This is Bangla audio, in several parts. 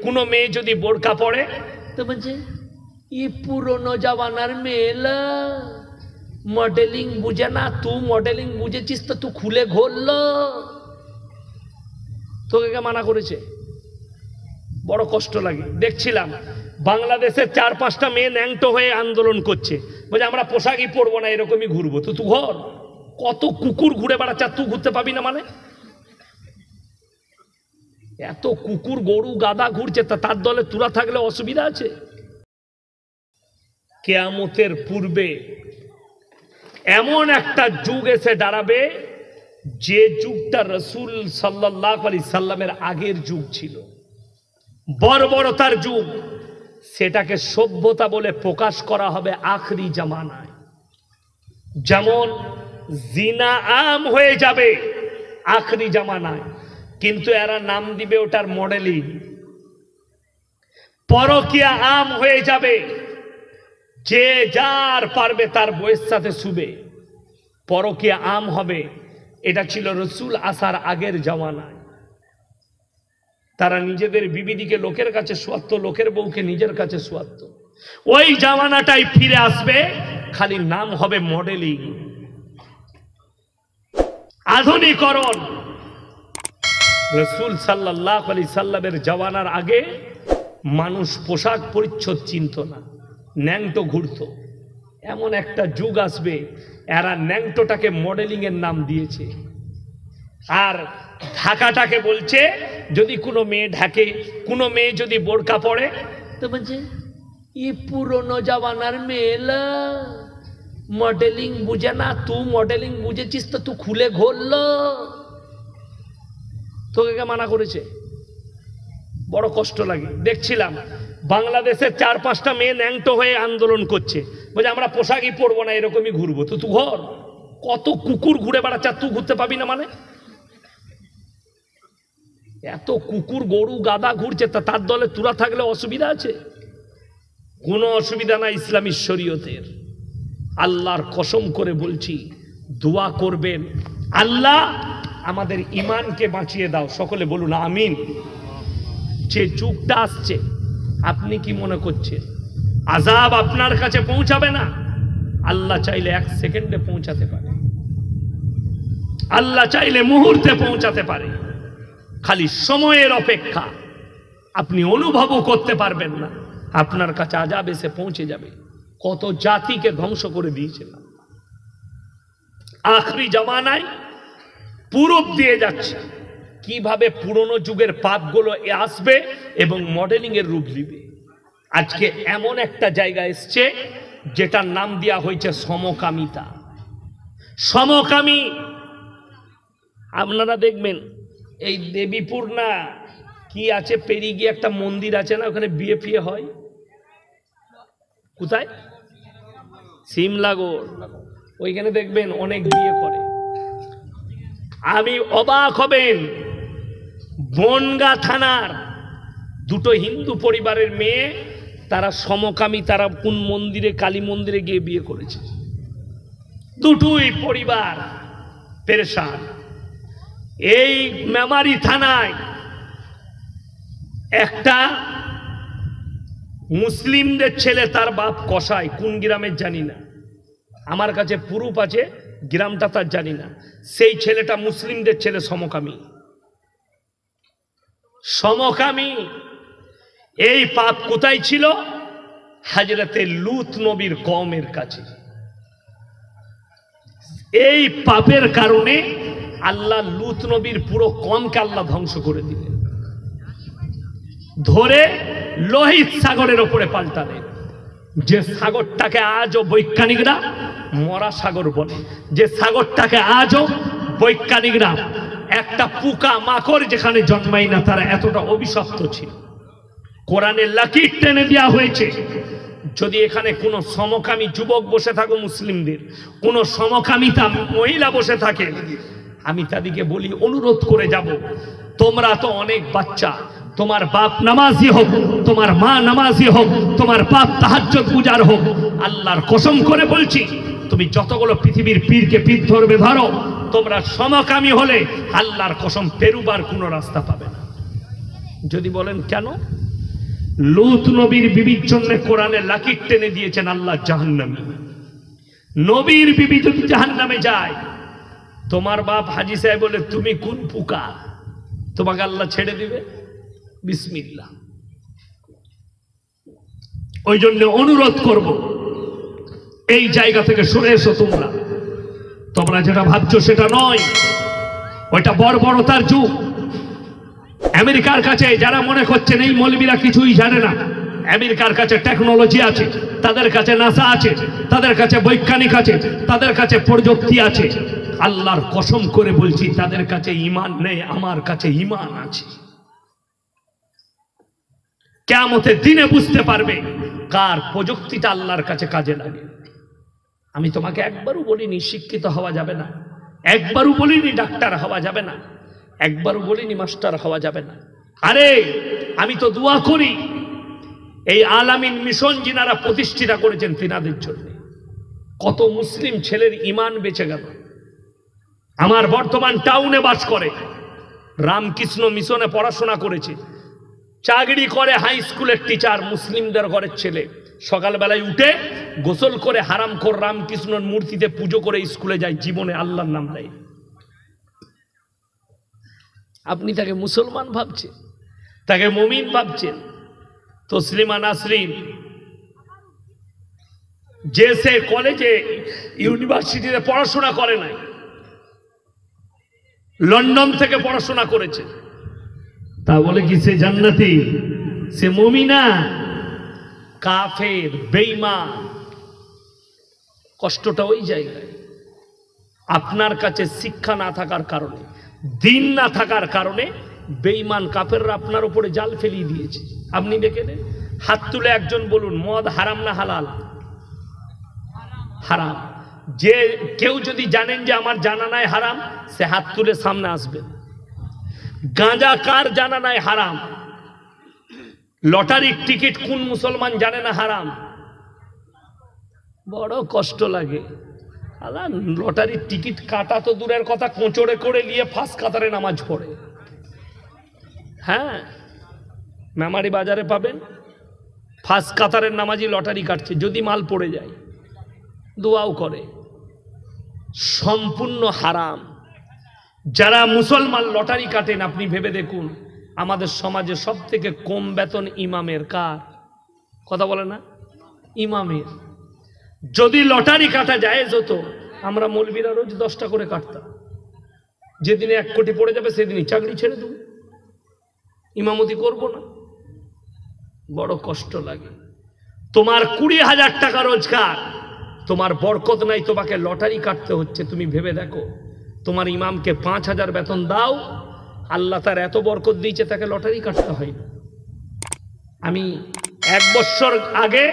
কোনো মেয়ে যদি বোরকা পরে তো বলছে ये পুরনো জামানার মেয়েলা মডেলিং বুঝে না, তুই মডেলিং বুঝেছিস তো তুই খুলে ঘোরলো, তোকে কে মানা করেছে? বড় কষ্ট লাগে। দেখছিলাম বাংলাদেশের 4-5টা মেয়ে ন্যাংটো হয়ে আন্দোলন করছে, বলছে আমরা পোশাকই পরবো না, এরকমই ঘুরবো। তো তুই ঘর, কত কুকুর ঘুরে বেড়াচ্ছে, তুই ঘুরতে পাবি না মানে? এত কুকুর গরু গাধা ঘুরছে, তার দলে তুলা থাকলে অসুবিধা আছে? কিয়ামতের পূর্বে এমন একটা যুগ এসে দাঁড়াবে যে যুগটা রাসূল সাল্লাল্লাহু আলাইহি সাল্লামের আগের যুগ ছিল, বর্বরতার যুগ। সেটাকে সভ্যতা বলে প্রকাশ করা হবে আখরি জামানায়। যেমন জিনা আম হয়ে যাবে আখরি জামানায়, কিন্তু এরা নাম দিবে ওটার মডেলিং। পরকিয়া আম হয়ে যাবে, যে যার পারবে তার বউয়ের সাথে শুবে, পরকিয়া আম হবে। এটা ছিল রাসূল আসার আগের জামানায়। তারা নিজেদের বিবিদিকে লোকের কাছে শোয়াতো, লোকের বউকে নিজের কাছে শোয়াতো। ওই জামানাটাই ফিরে আসবে, খালি নাম হবে মডেলিং, আধুনিকরণ। রাসূল সাল্লাল্লাহু আলাইহি সাল্লামের জামানার আগে মানুষ পোশাক পরিচ্ছদ চিনত না, ন্যাংটো ঘুরত। এমন একটা যুগ আসবে, এরা ন্যাংটোটাকে মডেলিং এর নাম দিয়েছে। আর ঢাকাটাকে বলছে, যদি কোনো মেয়ে ঢাকে, কোনো মেয়ে যদি বোরকা পরে তো বলছে ये পুরনো জামানার মেয়েলা মডেলিং বুঝে না, তুই মডেলিং বুঝেছিস তো তুই খুলে ঘোরলো, তোকে কে মানা করেছে? বড় কষ্ট লাগে। দেখছিলাম বাংলাদেশের 4-5টা মেয়ে ন্যাংটো হয়ে আন্দোলন করছে, বলছে আমরা পোশাকই পরবো না, এরকমই ঘুরবো। তো তুই ঘর, কত কুকুর ঘুরে বেড়াচ্ছে, তুই ঘুরতে পাবি না মানে? এত কুকুর গরু গাধা ঘুরছে, তার দলে তুলা থাকলে অসুবিধা আছে? কোনো অসুবিধা নাই ইসলামী শরীয়তের। আল্লাহর কসম করে বলছি, দোয়া করবেন, আল্লাহ আমাদের ঈমানকে বাঁচিয়ে দাও। সকলে বলুন আমিন। যে যুগটা আসছে, আপনি কি মনে করছেন আযাব আপনার কাছে পৌঁছাবে না? আল্লাহ চাইলে 1 সেকেন্ডে পৌঁছাতে পারে, আল্লাহ চাইলে মুহূর্তে পৌঁছাতে পারে। খালি সময়ের অপেক্ষা। আপনি অনুভবও করতে পারবেন না, আপনার কাছে আযাব এসে পৌঁছে যাবে। কত জাতিকে ধ্বংস করে দিয়েছেন। আখরি জামানায় পূরব দিয়ে যাচ্ছে, কিভাবে পুরনো যুগের পাপগুলো আসবে এবং মডেলিং এর রূপ নিবে। আজকে এমন একটা জায়গা এসছে যেটার নাম দেওয়া হয়েছে সমকামিতা। সমকামী আপনারা দেখবেন এই দেবীপুর না কি আছে, পেরিয়ে গিয়ে একটা মন্দির আছে না, ওখানে বিয়ে ফিয়ে হয়। কোথায়? সিমলাগড়। ওইখানে দেখবেন অনেক বিয়ে করে। আমি অবাক হবেন, বনগাঁ থানার 2টো হিন্দু পরিবারের মেয়ে, তারা সমকামী। তারা কোন মন্দিরে, কালী মন্দিরে গিয়ে বিয়ে করেছে। 2টোই পরিবার পেরেশান। এই মেমারি থানায় একটা মুসলিমদের ছেলে, তার বাপ কসাই, কোন গ্রামের জানি না, আমার কাছে প্রুফ আছে, গ্রামটা তার জানি না। সেই ছেলেটা মুসলিমদের ছেলে, সমকামী। সমকামী। এই পাপ কোথায় ছিল? হযরতে লূত নবীর কওমের কাছে। এই পাপের কারণে আল্লাহ লূত নবীর পুরো কওমকে আল্লাহ ধ্বংস করে দিলেন, ধরে লোহিত সাগরের ওপরে পাল্টালেন। যে সাগরটাকে আজও বৈজ্ঞানিকরা মরা সাগর বলে, যে সাগরটাকে আজও বৈজ্ঞানিকরা একটা পোকা মাকড় যেখানে জন্মায় না, তারা এতটা অভিশপ্ত ছিল। কোরআনে লাকির টেনে দেওয়া হয়েছে, যদি এখানে কোনো সমকামী যুবক বসে থাকো, মুসলিমদের কোনো সমকামিতা মহিলা বসে থাকে, আমি তাদেরকে বলি, অনুরোধ করে যাব, তোমরা তো অনেক বাচ্চা, তোমার বাপ নামাজি হোক, তোমার মা নামাজি হোক, তোমার বাপ তাহাজ্জুদ পূজার হোক, আল্লাহর কসম করে বলছি, তুমি যতগুলো পৃথিবীর পীরকে পীর ধরবে ধরো, তোমরা সমকামী হলে আল্লাহর কসম পেরুবার কোনো রাস্তা পাবে না। যদি বলেন কেন, লূত নবীর বিবির জন্য কোরআনে লাকির টেনে দিয়েছেন আল্লাহ জাহান্নামী। নবীর বিবি যদি জাহান্নামে যায়, তোমার বাপ হাজী সাহেব বলে তুমি কোন পুকা, তোমাকে আল্লাহ ছেড়ে দিবে? বিসমিল্লাহ। ওই জন্য অনুরোধ করব, এই জায়গা থেকে সরে এসো। তোমরা যেটা ভাবছো সেটা নয়, ওইটা বর্বরতার যুগ। আমেরিকার কাছে যারা মনে করছেন এই মৌলবীরা কিছুই জানে না, আমেরিকার কাছে টেকনোলজি আছে, তাদের কাছে নাসা আছে, তাদের কাছে বৈজ্ঞানিক আছে, তাদের কাছে প্রযুক্তি আছে। আল্লাহর কসম করে বলছি, তাদের কাছে ঈমান নেই, আমার কাছে ঈমান আছে। কিয়ামতের দিনে বুঝতে পারবে কার প্রযুক্তিটা আল্লাহর কাছে কাজে লাগে। আমি তোমাকে একবারও বলিনি শিক্ষিত হওয়া যাবে না, একবারও বলিনি ডাক্তার হওয়া যাবে না, একবারও বলিনি মাস্টার হওয়া যাবে না। আরে আমি তো দোয়া করি এই আলামিন মিশন যিনারা প্রতিষ্ঠিত করেছেন তিনাদের জন্য কত মুসলিম ছেলের ঈমান বেঁচে গেল। আমার বর্তমান টাউনে বাস করে, রামকৃষ্ণ মিশনে পড়াশোনা করেছে, চাকরি করে হাই স্কুলের টিচার, মুসলিমদের ঘরের ছেলে। সকালবেলায় উঠে গোসল করে হারামখোর রামকৃষ্ণর মূর্তিতে পুজো করে স্কুলে যায়, জীবনে আল্লাহর নাম নেয়। আপনি তাকে মুসলমান ভাবছেন, তাকে মুমিন ভাবছেন? তসলিমা নাসরিন যে সে কলেজে ইউনিভার্সিটিতে পড়াশোনা করে নাই, লন্ডন থেকে পড়াশোনা করেছে, তা বলে কি সে জান্নাতি? সে মুমিনা? কাফের, বেঈমান। কষ্টটা ওই জায়গায়। আপনার কাছে শিক্ষা না থাকার কারণে, দিন না থাকার কারণে বেঈমান কাফেররা আপনার উপরে জাল ফেলিয়ে দিয়েছে। আপনি দেখে নেন, হাত তুলে একজন বলুন মদ হারাম না হালাল? হারাম। যে কেউ যদি জানেন যে আমার জানা নাই হারাম, সে হাত তুলে সামনে আসবেন। গাঁজা কার জানা নাই হারাম? লটারির টিকিট কোন মুসলমান জানে না হারাম? বড় কষ্ট লাগে। আল্লাহ, লটারির টিকিট কাটা তো দূরের কথা, কোঁচড়ে করে নিয়ে ফার্স্ট কাতারে নামাজ পড়ে। হ্যাঁ, মেমারি বাজারে পাবেন, ফার্স্ট কাতারের নামাজি লটারি কাটছে, যদি মাল পড়ে যায় দোয়াও করে। সম্পূর্ণ হারাম। যারা মুসলমান লটারি কাটেন, আপনি ভেবে দেখুন আমাদের সমাজে সব থেকে কম বেতন ইমামের। কার কথা বলে না? ইমামের। যদি লটারি কাটা যায় হতো, আমরা মৌলবীরা রোজ 10টা করে কাটতাম। যেদিনে 1 কোটি পড়ে যাবে সেদিনই চাকরি ছেড়ে দেব, ইমামতি করব না। বড় কষ্ট লাগে। তোমার 20,000 টাকা রোজগার, তোমার বরকত নাই, তোমাকে লটারি কাটতে হচ্ছে। তুমি ভেবে দেখো, তোমার ইমামকে 5,000 বেতন দাও, আল্লাহ তার এত বরকত দিয়েছে, তাকে লটারি কাটতে হয় না। আমি 1 বছর আগে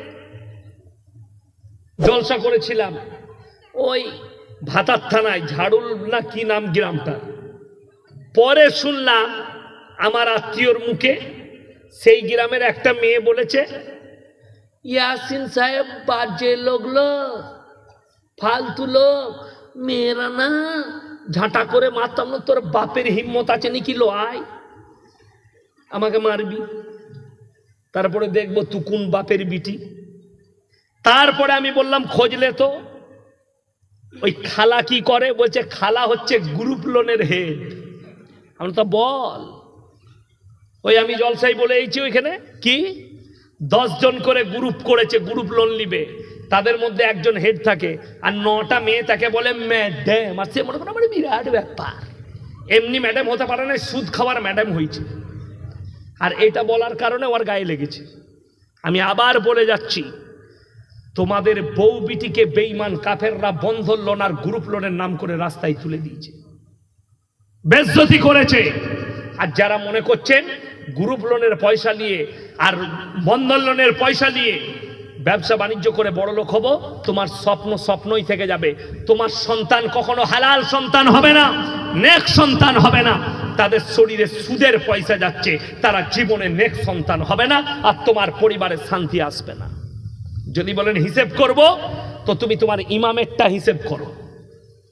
জলসা করেছিলাম ওই ভাতার থানায়, ঝাড়ুল না কি নাম গ্রামটা। পরে শুনলাম আমার আত্মীয়র মুখে, সেই গ্রামের একটা মেয়ে বলেছে, ইয়াসিন সাহেব বাজে লোক, ফালতু লোক, মেয়েরা না ঝাঁটা করে মারতাম না। তোর বাপের হিম্মত আছে নাকি লো আয় আমাকে মারবি? তারপরে দেখবো তু কোন বাপের বিটি। তারপরে আমি বললাম খোঁজলে তো ওই খালা কি করে? বলছে খালা হচ্ছে গ্রুপ লোনের হেড। আমি তো বল, ওই আমি জলসাই বলে এইছি, ওইখানে কি 10 জন করে গ্রুপ করেছে, গ্রুপ লোন নিবে। তাদের মধ্যে একজন হেড থাকে, আর 9টা মেয়ে তাকে বলে ম্যাডাম। আর সে মনে করেন বিরাট ব্যাপার, এমনি ম্যাডাম হতে পারে না, সুদ খাওয়ার ম্যাডাম হয়েছে। আর এটা বলার কারণে ওর গায়ে লেগেছে। আমি আবার বলে যাচ্ছি, তোমাদের বউ বিটিকে বেঈমান কাফেররা বন্ধন লোন আর গ্রুপ লোনের নাম করে রাস্তায় তুলে দিয়েছে, বেজ্জতি করেছে। আর যারা মনে করছেন গ্রুপ লোনের পয়সা নিয়ে আর বন্ধন লোনের পয়সা নিয়ে ব্যবসা বাণিজ্য করে বড় লোক হব, তোমার স্বপ্ন স্বপ্নই থেকে যাবে। তোমার সন্তান কখনো হালাল সন্তান হবে না, নেক সন্তান হবে না। তাদের শরীরে সুদের পয়সা যাচ্ছে, তারা জীবনে নেক সন্তান হবে না, আর তোমার পরিবারে শান্তি আসবে না। যদি বলেন হিসেব করব, তো তুমি তোমার ইমামেরটা হিসেব করো।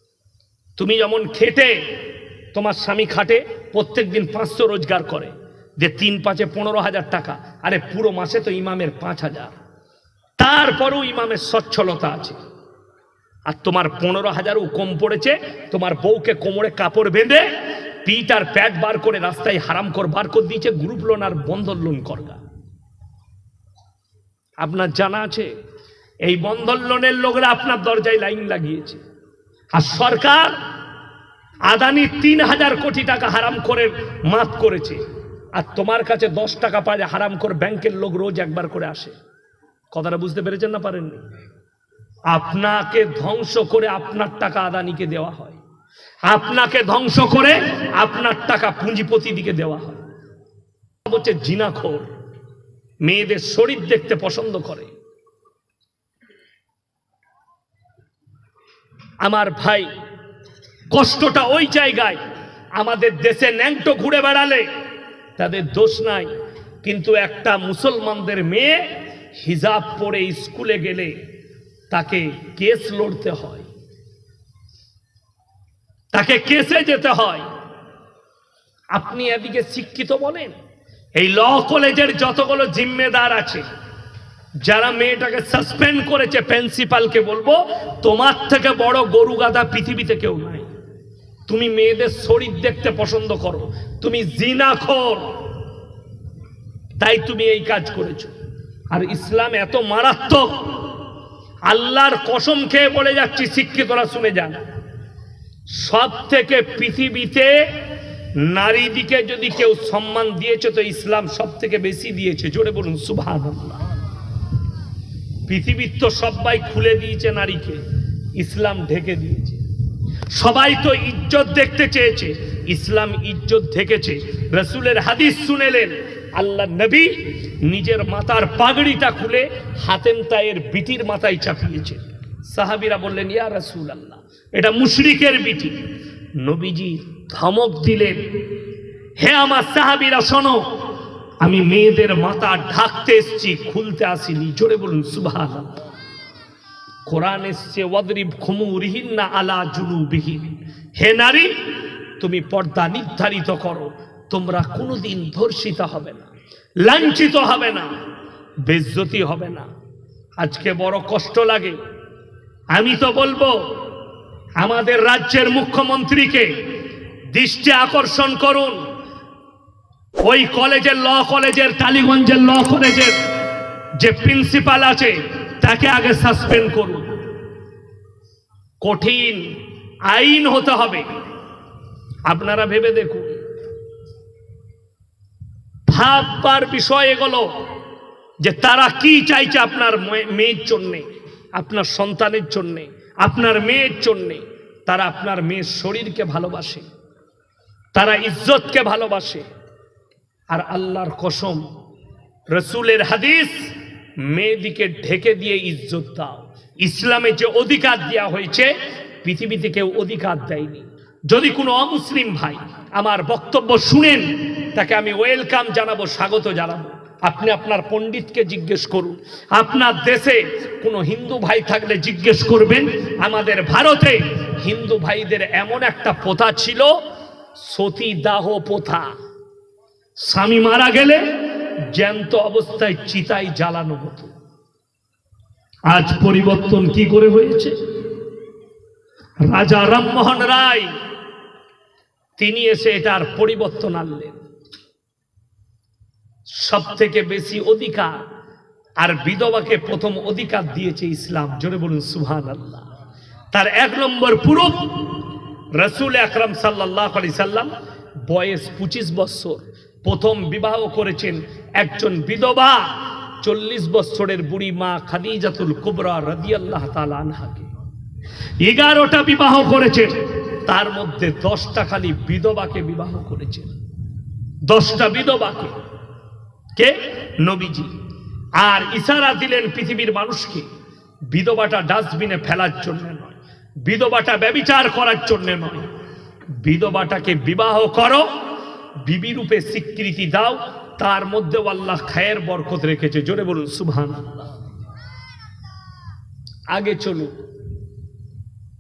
তুমি যেমন খেটে, তোমার স্বামী খাটে, প্রত্যেক দিন 500 রোজগার করে, যে 3 5 15,000 টাকা, আরে পুরো মাসে তো ইমামের 5,000, তারপরেও ইমামের সচ্ছলতা আছে। আর তোমার 15,000ও কম পড়েছে, তোমার বউকে কোমরে কাপড় বেঁধে পিঠ আর প্যাট বার করে রাস্তায় হারাম কর বার করে দিয়েছে, গ্রুপ লোন আর বন্ধন লোন করগা। আপনার জানা আছে এই বন্ধন লোনের লোকরা আপনার দরজায় লাইন লাগিয়েছে। আর সরকার আদানি 3,000 কোটি টাকা হারাম করে মাফ করেছে, আর তোমার কাছে 10 টাকা পায় হারাম করে ব্যাংকের লোক রোজ একবার করে আসে। কথাটা বুঝতে পেরেছেন না পারেননি? আপনাকে ধ্বংস করে আপনার টাকা আদানিকে দেওয়া হয়, আপনাকে ধ্বংস করে আপনার টাকা পুঁজিপতি দিকে দেওয়া হয়। হচ্ছে জিনাখোর, মেয়েদের শরীর দেখতে পছন্দ করে। আমার ভাই, কষ্টটা ওই জায়গায়। আমাদের দেশে ন্যাংটো ঘুরে বেড়ালে তাদের দোষ নাই, কিন্তু একটা মুসলমানদের মেয়ে হিজাব পরে স্কুলে গেলে তাকে কেস লড়তে হয়, তাকে কেসে যেতে হয়। আপনি এদিকে শিক্ষিত বলেন, এই ল কলেজের যতগুলো জিম্মেদার আছে, যারা মেয়েটাকে সাসপেন্ড করেছে, প্রিন্সিপালকে বলবো তোমার থেকে বড় গরু গাধা পৃথিবীতে কেউ নাই। তুমি মেয়েদের শরীর দেখতে পছন্দ করো, তুমি জিনাখোর, তাই তুমি এই কাজ করেছো। আর ইসলাম এত মারাত্মক, আল্লাহর কসম খেয়ে বলে যাচ্ছি, শিক্ষিতরা শুনে যান, সব থেকে পৃথিবীতে নারী দিকে যদি কেউ সম্মান দিয়েছে তো ইসলাম সব থেকে বেশি দিয়েছে। জোরে বলুন সুবহানাল্লাহ। পৃথিবীর তো সবাই খুলে দিয়েছে নারীকে, ইসলাম ঢেকে দিয়েছে। সবাই তো ইজ্জত দেখতে চেয়েছে, ইসলাম ইজ্জত ঢেকেছে। রাসূলের হাদিস শুনেলেন, আল্লাহ নবী নিজের মাথার পাগড়িটা খুলে হাতেম তায়ের বিটির মাথায় চাপিয়েছে। সাহাবীরা বললেন, ইয়া রাসূলুল্লাহ, এটা মুশরিকের বিটি। নবীজি ধমক দিলেন, হে আমার সাহাবীরা শোনো, আমি মেয়েদের মাথা ঢাকতে এসেছি, খুলতে আসিনি। জোরে বলুন সুবহানাল্লাহ। কোরআন এসছে, ওয়াদরিব খুমুরিহিন্না আলা জুনুবিহিন, হে নারী তুমি পর্দা নির্ধারিত করো, তোমরা কোনোদিন ধর্ষিত হবে না, লাঞ্ছিত হবে না, বেইজ্জতি হবে না। আজকে বড় কষ্ট লাগে। আমি তো বলবো আমাদের রাজ্যের মুখ্যমন্ত্রীকে দৃষ্টি আকর্ষণ করুন, ওই কলেজের ল কলেজের, টালিগঞ্জের ল কলেজের যে প্রিন্সিপাল আছে তাকে আগে সাসপেন্ড করুন। কঠিন আইন হতে হবে। আপনারা ভেবে দেখুন, ভাববার বিষয় এগুলো যে তারা কি চাইছে আপনার মেয়ের জন্যে, আপনার সন্তানের জন্যে, আপনার মেয়ের জন্যে। তারা আপনার মেয়ের শরীরকে ভালোবাসে, তারা ইজ্জতকে ভালোবাসে। আর আল্লাহর কসম, রসুলের হাদিস, মেয়েদিকে ঢেকে দিয়ে ইজ্জত দাও। ইসলামে যে অধিকার দেওয়া হয়েছে পৃথিবীতে কেউ অধিকার দেয়নি। যদি কোনো অমুসলিম ভাই আমার বক্তব্য শুনেন, তাকে আমি ওয়েলকাম জানাবো, স্বাগত জানাবো। আপনি আপনার পণ্ডিতকে জিজ্ঞেস করুন, আপনার দেশে কোনো হিন্দু ভাই থাকলে জিজ্ঞেস করবেন। আমাদের ভারতে হিন্দু ভাইদের এমন একটা প্রথা ছিল, সতী দাহ প্রথা। স্বামী মারা গেলে জ্যান্ত অবস্থায় চিতায় জ্বালানো হতো। আজ পরিবর্তন কি করে হয়েছে? রাজা রামমোহন রায় তিনি এসে এটার পরিবর্তন আনলেন। সব থেকে বেশি অধিকার আর বিধবাকে প্রথম অধিকার দিয়েছে ইসলাম। জোরে বলুন সুবহানাল্লাহ। তার 1 নম্বর পুরুষ রাসূল আকরাম সাল্লাল্লাহু আলাইহি সাল্লাম বয়স 25 বছর, প্রথম বিবাহ করেছেন একজন বিধবা 40 বছরের বুড়ি মা খাদিজাতুল কুবরা রাদিয়াল্লাহু তাআলা আনহাকে। 11টা বিবাহ করেছেন, তার মধ্যে 10টা খালি বিধবাকে বিবাহ করেছেন। 10টা বিধবাকে কে? নবীজি। আর ইশারা দিলেন পৃথিবীর মানুষকে, বিধবাটা ডাস্টবিনে ফেলার জন্য নয়, বিধবাটা ব্যভিচার করার জন্য নয়, বিধবাটাকে বিবাহ করো, বিবি রূপে স্বীকৃতি দাও, তার মধ্যে আল্লাহ খায়ের বরকত রেখেছে। জোরে বলুন সুবহানাল্লাহ। আগে চলুন,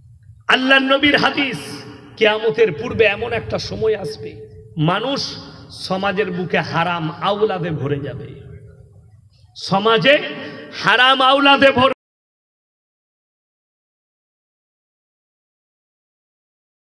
আল্লাহর নবীর হাদিস, কিয়ামতের পূর্বে এমন একটা সময় আসবে মানুষ সমাজের বুকে হারাম আওলাদে ভরে যাবে, সমাজে হারাম আওলাদে ভরে